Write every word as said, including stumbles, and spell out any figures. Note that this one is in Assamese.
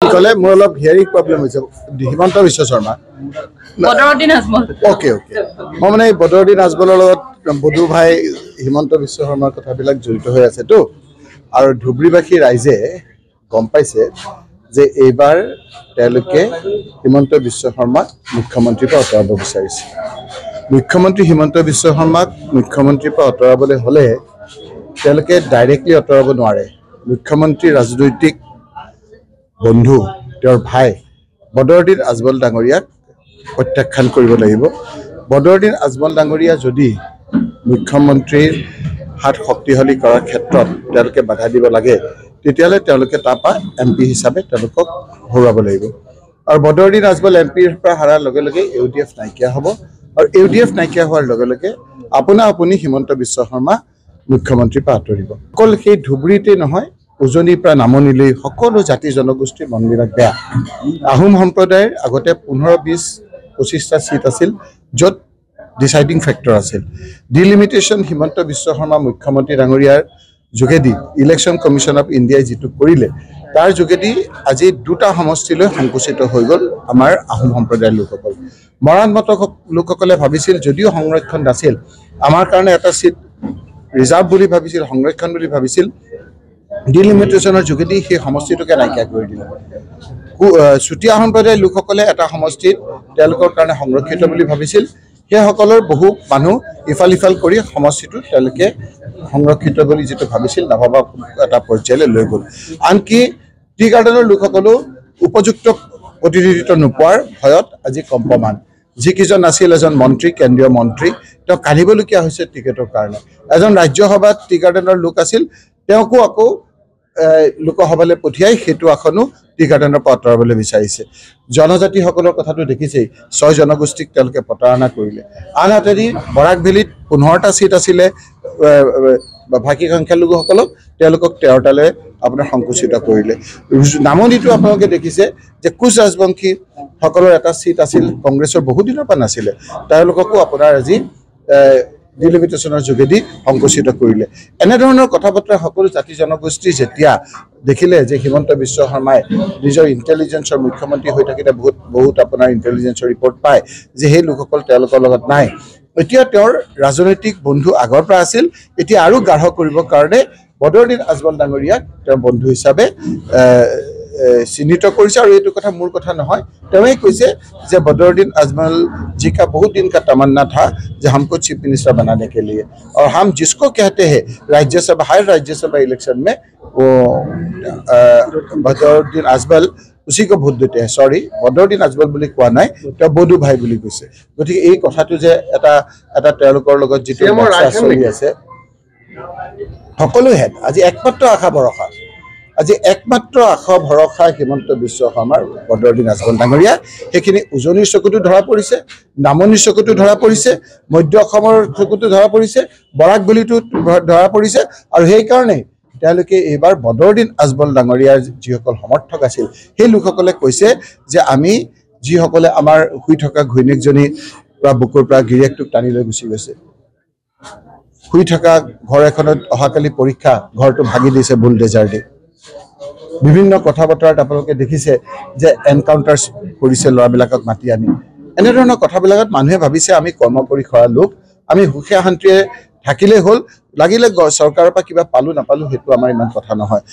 কলে মোৰ অলপ হিয়াৰিং প্ৰব্লেম হৈছে হিমন্ত বিশ্ব শৰ্মা বদৰুদ্দিন আজমল ওকে ওকে মই মানে বদৰুদ্দিন আজমলৰ লগত বধু ভাই হিমন্ত বিশ্ব শৰ্মাৰ কথাবিলাক জড়িত হৈ আছে তো আৰু ধুবুৰীবাসী ৰাইজে গম পাইছে যে এইবাৰ তেওঁলোকে হিমন্ত বিশ্ব শৰ্মাক মুখ্যমন্ত্ৰীৰ পৰা আঁতৰাব বিচাৰিছে মুখ্যমন্ত্ৰী হিমন্ত বিশ্ব শৰ্মাক মুখ্যমন্ত্ৰীৰ পৰা আঁতৰাবলৈ হ'লে তেওঁলোকে ডাইৰেক্টলি আঁতৰাব নোৱাৰে মুখ্যমন্ত্ৰী ৰাজনৈতিক বন্ধু তেওঁৰ ভাই বদৰুদ্দিন আজমল ডাঙৰীয়াক প্ৰত্যাখ্যান কৰিব লাগিব বদৰুদ্দিন আজমল ডাঙৰীয়া যদি মুখ্যমন্ত্ৰীৰ হাত শক্তিশালী কৰাৰ ক্ষেত্ৰত তেওঁলোকে বাধা দিব লাগে তেতিয়ালে তেওঁলোকে তাপা এমপি হিচাপে তেওঁলোকক হৰুৱাব লাগিব আৰু বদৰুদ্দিন আজমল এমপিৰ পৰা হাৰাৰ লগে লগে ইউডিএফ নাইকিয়া হ'ব আৰু ইউডিএফ নাইকিয়া হোৱাৰ লগে লগে আপোনা আপুনি হিমন্ত বিশ্ব শৰ্মা মুখ্যমন্ত্ৰীৰ পৰা আঁতৰিব অকল সেই ধুবুৰীতে নহয় উজনিৰ পৰা নামনিলৈ সকলো জাতি জনগোষ্ঠীৰ মনবিলাক বেয়া আহোম সম্প্ৰদায়ৰ আগতে পোন্ধৰ বিশ পঁচিছটা সিট আছিল য'ত ডিসাইডিং ফেক্টৰ আছিল ডিলিমিটেশ্যন হিমন্ত বিশ্ব শৰ্মা মুখ্যমন্ত্ৰী ডাঙৰীয়াৰ যোগেদি ইলেকশ্যন কমিশ্যন অফ ইণ্ডিয়াই যিটো কৰিলে তাৰ যোগেদি আজি দুটা সমষ্টিলৈ সংকুচিত হৈ গ'ল আমাৰ আহোম সম্প্ৰদায়ৰ লোকসকল মৰাণমত লোকসকলে ভাবিছিল যদিও সংৰক্ষণ নাছিল আমাৰ কাৰণে এটা সিট ৰিজাৰ্ভ বুলি ভাবিছিল সংৰক্ষণ বুলি ভাবিছিল ডিলিমিটেশ্যনৰ যোগেদি সেই সমষ্টিটোকে নাইকিয়া কৰি দিলে চুতীয়া সম্প্ৰদায়ৰ লোকসকলে এটা সমষ্টিত তেওঁলোকৰ কাৰণে সংৰক্ষিত বুলি ভাবিছিল সেইসকলৰ বহু মানুহ ইফাল ইফাল কৰি সমষ্টিটো তেওঁলোকে সংৰক্ষিত বুলি যেটো ভাবিছিল নভবা এটা পৰ্যায়লৈ লৈ গ'ল আনকি টি গাৰ্ডেনৰ লোকসকলো উপযুক্ত প্ৰতিনিধিত্ব নোপোৱাৰ ভয়ত আজি কম্পমান যিকিজন আছিল এজন মন্ত্ৰী কেন্দ্ৰীয় মন্ত্ৰী তেওঁ কাঢ়িবলগীয়া হৈছে টিকেটৰ কাৰণে এজন ৰাজ্যসভাত টি গাৰ্ডেনৰ লোক আছিল তেওঁকো আকৌ লোকসভালৈ পঠিয়াই সেইটো আসনো টি গাৰ্ডেনৰ পৰা আঁতৰাবলৈ বিচাৰিছে জনজাতিসকলৰ কথাটো দেখিছেই ছয় জনগোষ্ঠীক তেওঁলোকে প্ৰতাৰণা কৰিলে আনহাতেদি বৰাক ভেলীত পোন্ধৰটা সিট আছিলে ভাষী সংখ্যালঘুসকলক তেওঁলোকক তেৰটালৈ আপোনাৰ সংকুচিত কৰিলে নামনিটো আপোনালোকে দেখিছে যে কোচ ৰাজবংশী সকলৰ এটা সিট আছিল কংগ্ৰেছৰ বহু দিনৰ পৰা নাছিলে তেওঁলোককো আপোনাৰ আজি ডিলিমিটেশ্যনৰ যোগেদি সংকুচিত কৰিলে এনেধৰণৰ কথা বতৰা সকলো জাতি জনগোষ্ঠী যেতিয়া দেখিলে যে হিমন্ত বিশ্ব শৰ্মাই নিজৰ ইণ্টেলিজেন্সৰ মুখ্যমন্ত্ৰী হৈ থাকিলে বহুত বহুত আপোনাৰ ইণ্টেলিজেন্সৰ ৰিপৰ্ট পায় যে সেই লোকসকল তেওঁলোকৰ লগত নাই এতিয়া তেওঁৰ ৰাজনৈতিক বন্ধু আগৰ পৰা আছিল এতিয়া আৰু গাঢ় কৰিবৰ কাৰণে বদৰুদ্দিন আজমল ডাঙৰীয়াক তেওঁৰ বন্ধু হিচাপে চিহ্নিত কৰিছে আৰু এইটো কথা মোৰ কথা নহয় তেওঁই কৈছে যে বদৰুদ্দিন আজমল जी का बहुत दिन का तमन्ना था कि हमको चीफ मिनिस्टर बनाने के लिए और हम जिसको कहते हैं राज्यसभा हर राज्यसभा इलेक्शन में वो बदरुद्दिन आजमल उसी को भोट देते हैं सॉरी बदरुद्दिन आजमल বুলি কোৱা নাই তেওঁ বধু ভাই বুলি কৈছে গতিকে এই কথাটো যে এটা এটা তেওঁলোকৰ লগত যেটো চলি আছে সকলো হেড আজি একমাত্ৰ আশা ভৰসা আজি একমাত্ৰ আশা ভৰসা হিমন্ত বিশ্ব শৰ্মাৰ বদৰুদ্দিন আজমল ডাঙৰীয়া সেইখিনি উজনিৰ চকুটো ধৰা পৰিছে নামনিৰ চকুটো ধৰা পৰিছে মধ্য অসমৰ চকুটো ধৰা পৰিছে বৰাক ভেলীটো ধৰা পৰিছে আৰু সেই কাৰণে তেওঁলোকে এইবাৰ বদৰুদ্দিন আজমল ডাঙৰীয়াৰ যিসকল সমৰ্থক আছিল সেই লোকসকলে কৈছে যে আমি যিসকলে আমাৰ শুই থকা ঘৈণীকজনী পৰা বুকুৰ পৰা গিৰিয়েকটোক টানি লৈ গুচি গৈছে শুই থকা ঘৰ এখনত অহাকালি পৰীক্ষা ঘৰটো ভাগি দিছে বুলডেজাৰ দি বিভিন্ন কথা বতৰাত আপোনালোকে দেখিছে যে এনকাউন্টাৰ কৰিছে ল'ৰাবিলাকক মাতি আনি এনেধৰণৰ কথাবিলাকত মানুহে ভাবিছে আমি কৰ্ম কৰি খোৱা লোক আমি সুখে শান্তিৰে থাকিলে হ'ল লাগিলে চৰকাৰৰ পৰা কিবা পালো নাপালো সেইটো আমাৰ ইমান কথা নহয়